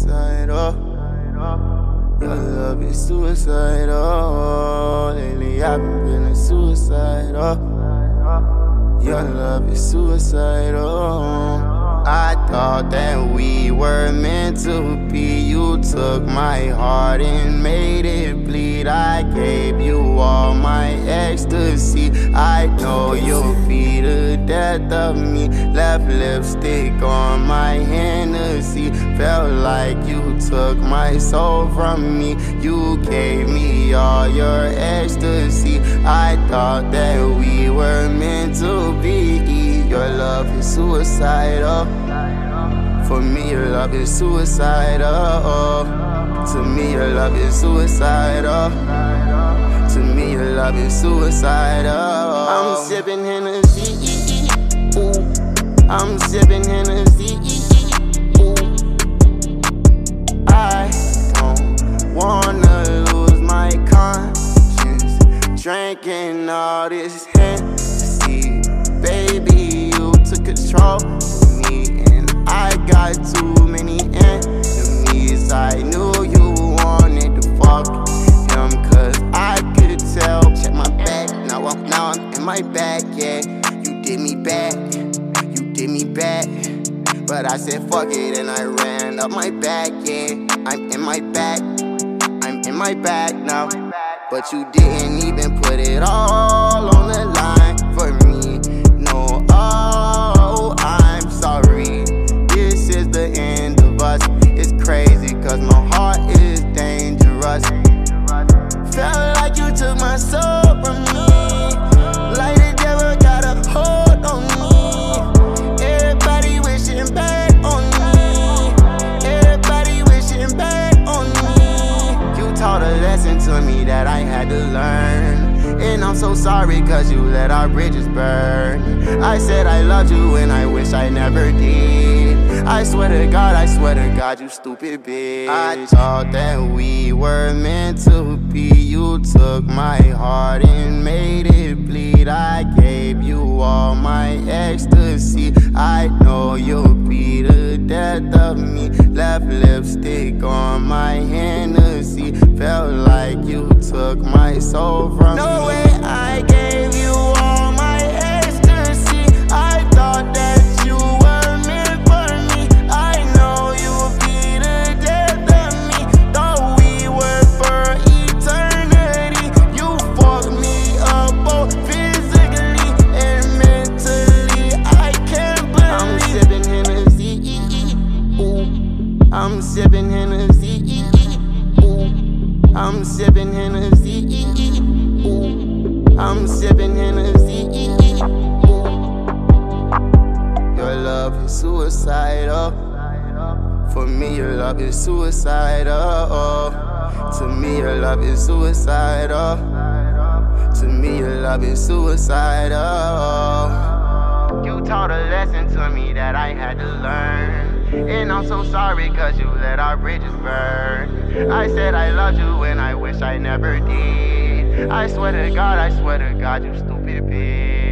suicidal. Your love is suicidal. Lately I've been feeling suicidal. Your love is suicidal. I thought that we were meant to be. You took my heart and made it bleed. I gave you all my ecstasy. I know you'll be the death of me. Left lipstick on my Hennessy. Felt like you took my soul from me. You gave me all your ecstasy. I thought that we were meant to be. Your love is suicidal. For me, your love is suicidal. To me, your love is suicidal. To me, your love is suicidal. I'm sipping Hennessy. Ooh. I'm sipping Hennessy. Ooh. I don't wanna lose my conscience drinking all this Hennessy. Baby, you took control of me, and I got too many enemies. I knew you wanted to fuck him, cause I could tell. Check my back, now I'm in my bag, yeah. You did me bad, you did me bad. But I said fuck it and I ran up my back, yeah. I'm in my bag, I'm in my bag now. But you didn't even put it all on the line for me. No, oh, I'm sorry. This is the end of us. It's crazy cause my heart is dangerous. Felt like you took my soul from me. Like the devil got a hold on me. Everybody wishing back on me. Everybody wishing back on me. You taught a lesson to me that I had to learn. And I'm so sorry cause you let our bridges burn. I said I loved you and I wish I never did. I swear to God, you stupid bitch. I thought that we were meant to be. You took my heart and made it bleed. I gave you all my ecstasy. I know you'll be the death of me. Left lipstick on my Hennessy. Felt like you took my soul from me. No way I gave you all my ecstasy. I thought that you were meant for me. I know you'll be the death of me. Thought we were for eternity. You fucked me up both physically and mentally. I can't believe I'm sipping Hennessy. Ooh. I'm sipping Hennessy. Ooh. I'm sipping Hennessy. Ooh. I'm sipping Hennessy. Ooh. Your love is suicidal. For me, your love is suicidal. To me, your love is suicidal. To me, your love is suicidal. You taught a lesson to me that I had to learn. And I'm so sorry cause you let our bridges burn. I said I loved you and I wish I never did. I swear to God, you stupid bitch.